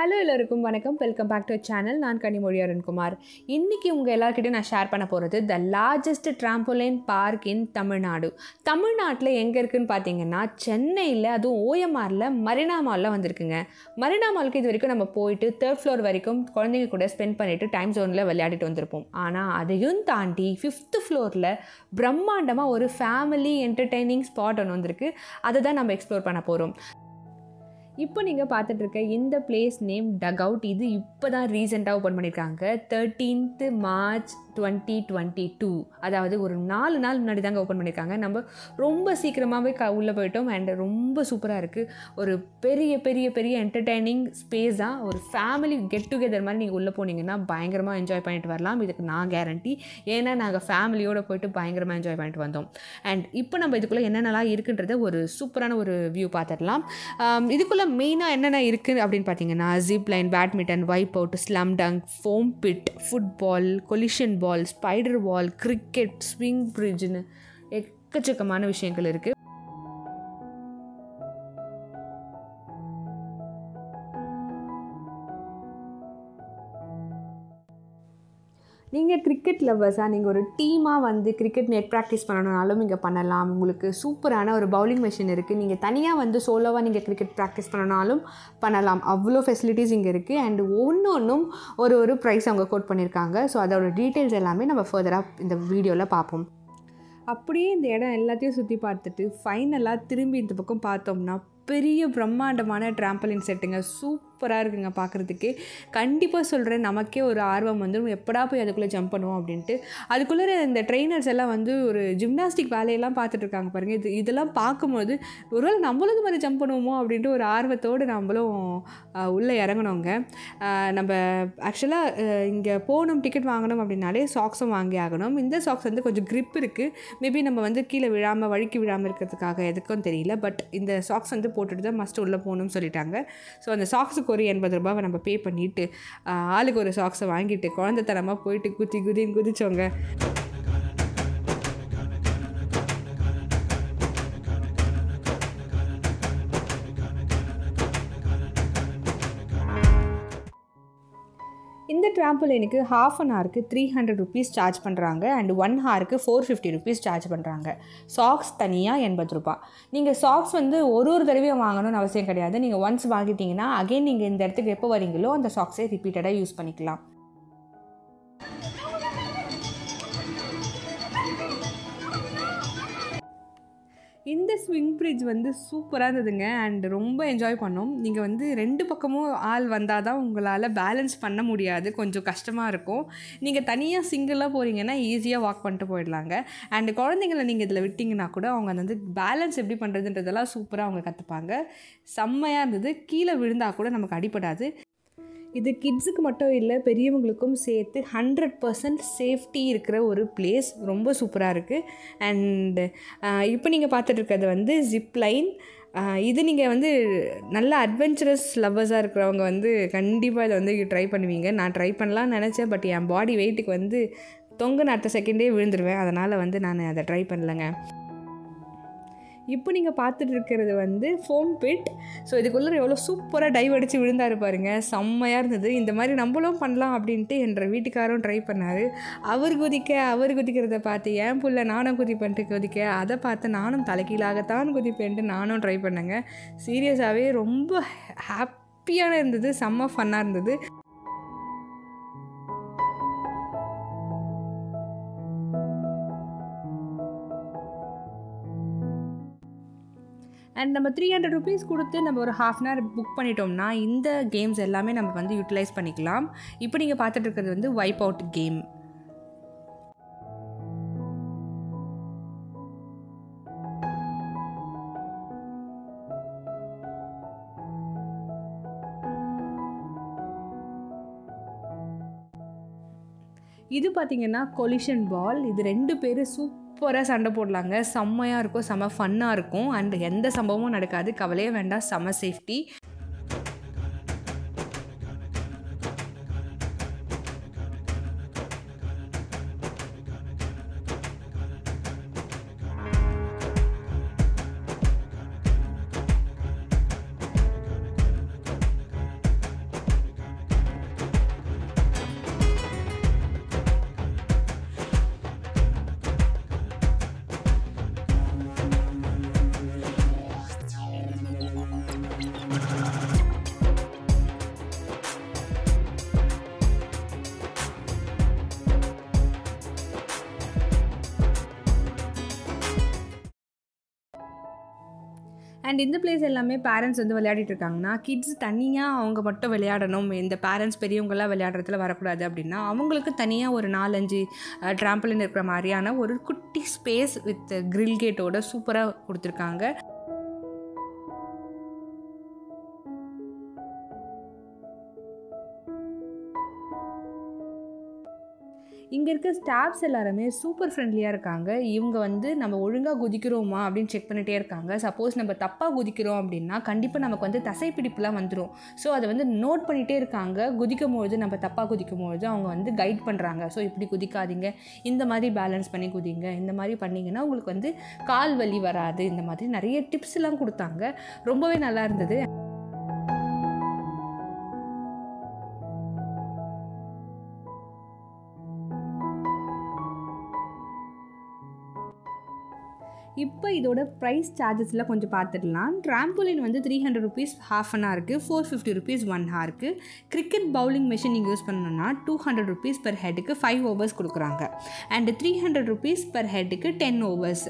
Hello எல்லோருக்கும் வணக்கம். Welcome back to channel. நான் Kanimozhi Arunkumar. இன்றைக்கி உங்கள் எல்லாருக்கிட்டையும் நான் ஷேர் பண்ண போகிறது the largest trampoline park in Tamil Nadu. தமிழ்நாட்டில் எங்கே இருக்குதுன்னு பார்த்தீங்கன்னா சென்னையில், அதுவும் OMRல மரினா மாலில் வந்திருக்குங்க. மரினா மாலுக்கு இது வரைக்கும் நம்ம போயிட்டு 3rd ஃப்ளோர் வரைக்கும் குழந்தைங்க கூட ஸ்பெண்ட் பண்ணிவிட்டு டைம் ஜோனில் விளையாடிட்டு வந்திருப்போம். ஆனால் அதையும் தாண்டி 5th ஃப்ளோரில் பிரம்மாண்டமாக ஒரு ஃபேமிலி என்டர்டெய்னிங் ஸ்பாட் ஒன்று வந்திருக்கு. அதை தான் நம்ம எக்ஸ்ப்ளோர் பண்ண போகிறோம். இப்போ நீங்கள் பார்த்துட்ருக்க இந்த பிளேஸ் நேம் டக் அவுட். இது இப்போ தான் ரீசெண்டாக ஓப்பன் பண்ணியிருக்காங்க. 13th மார்ச் 2022, அதாவது ஒரு 4 நாள் முன்னாடி தாங்க ஓப்பன் பண்ணியிருக்காங்க. நம்ம ரொம்ப சீக்கிரமாகவே உள்ளே போயிட்டோம். அண்ட் ரொம்ப சூப்பராக இருக்குது. ஒரு பெரிய பெரிய பெரிய என்டர்டெய்னிங் ஸ்பேஸாக ஒரு ஃபேமிலி கெட் டுகெதர் மாதிரி நீங்கள் உள்ளே போனீங்கன்னா பயங்கரமாக என்ஜாய் பண்ணிட்டு வரலாம். இதுக்கு நான் கேரண்டி. ஏன்னா நாங்கள் ஃபேமிலியோடு போயிட்டு பயங்கரமாக என்ஜாய் பண்ணிட்டு வந்தோம். அண்ட் இப்போ நம்ம இதுக்குள்ளே என்னென்னலாம் இருக்குன்றத ஒரு சூப்பரான ஒரு வியூ பார்த்துடலாம். இதுக்குள்ளே மெயினாக என்னென்ன இருக்குது அப்படின்னு பார்த்தீங்கன்னா zip line, badminton, wipe out, slam dunk, foam pit, football, collision ball, spider wall, cricket, swing பிரிட்ஜ்னு எக்கச்சக்கமான விஷயங்கள் இருக்குது. நீங்கள் கிரிக்கெட் லவ்வர்ஸாக நீங்கள் ஒரு டீமாக வந்து கிரிக்கெட் நெட் ப்ராக்டிஸ் பண்ணணுனாலும் இங்கே பண்ணலாம். உங்களுக்கு சூப்பரான ஒரு பவுலிங் மெஷின் இருக்குது. நீங்கள் தனியாக வந்து சோலோவாக நீங்கள் கிரிக்கெட் ப்ராக்டிஸ் பண்ணணுனாலும் பண்ணலாம். அவ்வளோ ஃபெசிலிட்டிஸ் இங்கே இருக்குது. அண்ட் ஒன்றும் ஒரு ப்ரைஸ் அவங்க கோட் பண்ணியிருக்காங்க. ஸோ அதோட டீட்டெயில்ஸ் எல்லாமே நம்ம ஃபர்தராக இந்த வீடியோவில் பார்ப்போம். அப்படியே இந்த இடம் எல்லாத்தையும் சுற்றி பார்த்துட்டு ஃபைனலாக திரும்பி இந்த பக்கம் பார்த்தோம்னா பெரிய பிரம்மாண்டமான ட்ராம்பலின் செட்டுங்க. சூப்பராக இருக்குங்க பார்க்குறதுக்கே. கண்டிப்பாக சொல்கிறேன், நமக்கே ஒரு ஆர்வம் வந்துடும், எப்படா போய் அதுக்குள்ளே ஜம்ப் பண்ணுவோம் அப்படின்ட்டு. அதுக்குள்ளே இந்த ட்ரெயினர்ஸ் எல்லாம் வந்து ஒரு ஜிம்னாஸ்டிக் வேலையெல்லாம் பார்த்துட்ருக்காங்க பாருங்கள். இதெல்லாம் பார்க்கும்போது ஒருவேளை நம்மளும் இது மாதிரி ஜம்ப் பண்ணுவோமோ அப்படின்ட்டு ஒரு ஆர்வத்தோடு நம்மளும் உள்ளே இறங்கணுங்க. நம்ம ஆக்சுவலாக இங்கே போகணும், டிக்கெட் வாங்கணும் அப்படின்னாலே சாக்ஸும் வாங்கி ஆகணும். இந்த சாக்ஸ் வந்து கொஞ்சம் க்ரிப் இருக்குது. மேபி நம்ம வந்து கீழே விழாமல் வழுக்கி விழாமல் இருக்கிறதுக்காக எதுக்கும் தெரியல. பட் இந்த சாக்ஸ் வந்து போட்டுட்டு தான் மஸ்ட் உள்ளே போகணும்னு சொல்லிட்டாங்க. ஸோ அந்த சாக்ஸுக்கு ஒரு 80 ரூபாவை நம்ம பே பண்ணிவிட்டு ஆளுக்கு ஒரு சாக்ஸை வாங்கிட்டு குழந்தைத்தனமாக போயிட்டு குதிச்சோங்க. இந்த ட்ராம்போலைனுக்கு ½ an hourக்கு 300 rupees சார்ஜ் பண்ணுறாங்க. அண்ட் 1 hourக்கு 450 rupees சார்ஜ் பண்ணுறாங்க. சாக்ஸ் தனியாக 80 ரூபா. நீங்கள் சாக்ஸ் வந்து ஒரு தடவையும் வாங்கணும்னு அவசியம் கிடையாது. நீங்கள் ஒன்ஸ் வாங்கிட்டீங்கன்னா அகைன் நீங்கள் இந்த இடத்துக்கு எப்போ வரீங்களோ அந்த சாக்ஸை ரிப்பீட்டடாக யூஸ் பண்ணிக்கலாம். இந்த ஸ்விங் பிரிட்ஜ் வந்து சூப்பராக இருந்ததுங்க. அண்ட் ரொம்ப என்ஜாய் பண்ணோம். நீங்கள் வந்து 2 பக்கமும் ஆள் வந்தால் தான் உங்களால் பேலன்ஸ் பண்ண முடியாது, கொஞ்சம் கஷ்டமாக இருக்கும். நீங்கள் தனியாக சிங்கிளாக போகிறீங்கன்னா ஈஸியாக வாக் பண்ணிட்டு போயிடலாங்க. அண்ட் குழந்தைங்களை நீங்கள் இதில் விட்டிங்கன்னா கூட அவங்க வந்து பேலன்ஸ் எப்படி பண்ணுறதுன்றதெல்லாம் சூப்பராக அவங்க கற்றுப்பாங்க. செம்மையாக இருந்தது. கீழே விழுந்தால் கூட நமக்கு அடிபடாது. இது கிட்ஸுக்கு மட்டும் இல்லை, பெரியவங்களுக்கும் சேர்த்து 100% சேஃப்டி இருக்கிற ஒரு பிளேஸ். ரொம்ப சூப்பராக இருக்குது. அண்டு இப்போ நீங்கள் பார்த்துட்டு இருக்கிறது வந்து ஜிப் லைன். இது நீங்கள் வந்து நல்ல அட்வென்ச்சரஸ் லவ்வர்ஸாக இருக்கிறவங்க வந்து கண்டிப்பாக இதை வந்து ட்ரை பண்ணுவீங்க. நான் ட்ரை பண்ணலான்னு நினச்சேன். பட் என் பாடி வெயிட்டுக்கு வந்து தொங்குன அடுத்த செகண்டே விழுந்துருவேன். அதனால் வந்து நான் அதை ட்ரை பண்ணலைங்க. இப்போ நீங்கள் பார்த்துட்டு இருக்கிறது வந்து ஃபோம் பிட். ஸோ இதுக்குள்ளே எவ்வளோ சூப்பராக டைவ் அடித்து விழுந்தாரு பாருங்க. செம்மையாக இருந்தது. இந்த மாதிரி நம்மளும் பண்ணலாம் அப்படின்ட்டு என்ற வீட்டுக்காரும் ட்ரை பண்ணார். அவர் குதிக்கிறத பார்த்து என் புள்ள நானும் குதிக்க, அதை பார்த்து நானும் தலைகீழாகத்தான் குதிப்பேன்ட்டு நானும் ட்ரை பண்ணேங்க. சீரியஸாகவே ரொம்ப ஹாப்பியான இருந்தது. செம்ம ஃபன்னாக இருந்தது. அண்ட் நம்ம 300 rupees கொடுத்து நம்ம ஒரு ½ an hour புக் பண்ணிட்டோம்னா இந்த கேம்ஸ் எல்லாமே நம்ம வந்து யூட்டிலைஸ் பண்ணிக்கலாம். இப்போ நீங்கள் பார்த்துட்டு இருக்கிறது வந்து வைப் அவுட் கேம். இது பார்த்திங்கன்னா கொலிஷன் பால். இது 2 பேர் சூப்பராக சண்டை போடலாங்க. செம்மையாக இருக்கும், செம்ம ஃபன்னாக இருக்கும். அண்ட் எந்த சம்பவமும் நடக்காது, கவலையே வேண்டாம், செம்ம சேஃப்டி. அண்ட் இந்த பிளேஸ் எல்லாமே பேரண்ட்ஸ் வந்து விளையாடிட்டு இருக்காங்கன்னா கிட்ஸ் தனியாக அவங்க மட்டும் விளையாடணும், இந்த பேரண்ட்ஸ் பெரியவங்களாம் விளையாடுறதுல வரக்கூடாது அப்படின்னா அவங்களுக்கு தனியாக ஒரு 4-5 ட்ராம்பலின் இருக்கிற மாதிரியான ஒரு குட்டி ஸ்பேஸ் வித் கிரில் கேட்டோட சூப்பராக கொடுத்துருக்காங்க. இங்கே இருக்க ஸ்டாஃப்ஸ் எல்லாருமே சூப்பர் ஃப்ரெண்ட்லியாக இருக்காங்க. இவங்க வந்து நம்ம ஒழுங்காக குதிக்கிறோமா அப்படின்னு செக் பண்ணிகிட்டே இருக்காங்க. சப்போஸ் நம்ம தப்பாக குதிக்கிறோம் அப்படின்னா கண்டிப்பாக நமக்கு வந்து தசைப்பிடிப்புலாம் வந்துடும். ஸோ அதை வந்து நோட் பண்ணிகிட்டே இருக்காங்க. குதிக்கும்பொழுது நம்ம தப்பாக குதிக்கும்பொழுது அவங்க வந்து கைட் பண்ணுறாங்க. ஸோ இப்படி குதிக்காதீங்க, இந்த மாதிரி பேலன்ஸ் பண்ணி குதிங்க, இந்த மாதிரி பண்ணிங்கன்னா உங்களுக்கு வந்து கால் வலி வராது, இந்த மாதிரி நிறைய டிப்ஸ்லாம் கொடுத்தாங்க. ரொம்பவே நல்லா இருந்தது. இப்போ இதோட ப்ரைஸ் சார்ஜஸ்லாம் கொஞ்சம் பார்த்துடலாம். ட்ராம்போலின் வந்து 300 rupees ½ an hour, 450 rupees 1 hour. Cricket bowling machine நீங்கள் யூஸ் பண்ணணும்னா 200 rupees per headக்கு 5 overs கொடுக்குறாங்க. அண்ட் 300 rupees per headக்கு 10 overs.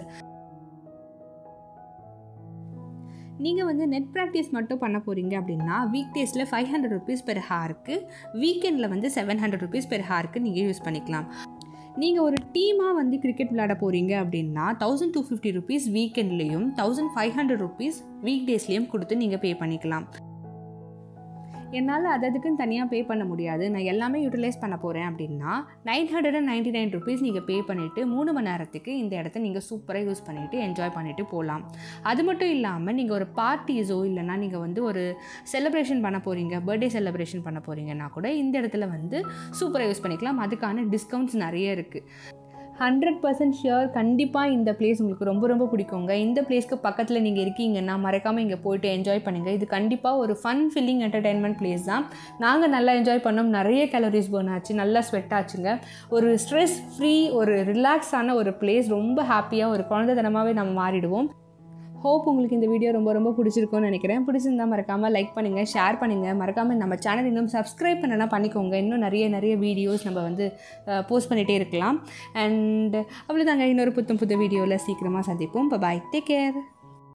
நீங்கள் வந்து நெட் ப்ராக்டிஸ் மட்டும் பண்ண போகிறீங்க அப்படின்னா வீக் டேஸில் 500 rupees per hourக்கு, வீக்கெண்டில் வந்து 700 rupees per hourக்கு நீங்கள் யூஸ் பண்ணிக்கலாம். நீங்கள் ஒரு டீமாக வந்து கிரிக்கெட் விளையாட போகிறீங்க அப்படின்னா 1250 rupees வீக்கெண்ட்லேயும் 1500 rupees வீக் டேஸ்லேயும் கொடுத்து நீங்கள் பே பண்ணிக்கலாம். என்னால் அதுக்குன்னு தனியாக பே பண்ண முடியாது, நான் எல்லாமே யூட்டிலைஸ் பண்ண போகிறேன் அப்படின்னா 999 rupees நீங்கள் பே பண்ணிவிட்டு 3 மணி நேரத்துக்கு இந்த இடத்த நீங்கள் சூப்பராக யூஸ் பண்ணிவிட்டு என்ஜாய் பண்ணிவிட்டு போகலாம். அது மட்டும் இல்லாமல் நீங்கள் ஒரு பார்ட்டிஸோ இல்லைனா நீங்கள் வந்து ஒரு செலிப்ரேஷன் பண்ண போகிறீங்க, பர்த்டே செலிப்ரேஷன் பண்ண போகிறீங்கன்னா கூட இந்த இடத்துல வந்து சூப்பராக யூஸ் பண்ணிக்கலாம். அதுக்கான டிஸ்கவுண்ட்ஸ் நிறைய இருக்குது. 100% ஷியோர் கண்டிப்பாக இந்த பிளேஸ் உங்களுக்கு ரொம்ப ரொம்ப பிடிக்குங்க. இந்த பிளேஸ்க்கு பக்கத்தில் நீங்கள் இருக்கீங்கன்னா மறக்காமல் இங்கே போய்ட்டு என்ஜாய் பண்ணுங்கள். இது கண்டிப்பாக ஒரு ஃபன் ஃபில்லிங் என்டர்டெயின்மெண்ட் பிளேஸ் தான். நாங்கள் நல்லா என்ஜாய் பண்ணோம், நிறைய கேலரிஸ் பர்ன் ஆச்சு, நல்லா ஸ்வெட் ஆச்சுங்க. ஒரு ஸ்ட்ரெஸ் ஃப்ரீ, ஒரு ரிலாக்ஸான ஒரு பிளேஸ். ரொம்ப ஹாப்பியாக ஒரு குழந்தைத்தனமாகவே நம்ம மாறிடுவோம். ஹோப் உங்களுக்கு இந்த வீடியோ ரொம்ப ரொம்ப பிடிச்சிருக்கும்னு நினைக்கிறேன். பிடிச்சிருந்தா மறக்காமல் லைக் பண்ணுங்கள், ஷேர் பண்ணுங்கள். மறக்காமல் நம்ம சேனல் இன்னும் சப்ஸ்கிரைப் பண்ணலாம் பண்ணிக்கோங்க. இன்னும் நிறைய வீடியோஸ் நம்ம வந்து போஸ்ட் பண்ணிகிட்டே இருக்கலாம். அண்ட் அவ்வளோதாங்க, இன்னொரு புது வீடியோவில் சீக்கிரமாக சந்திப்போம். Bye, take care.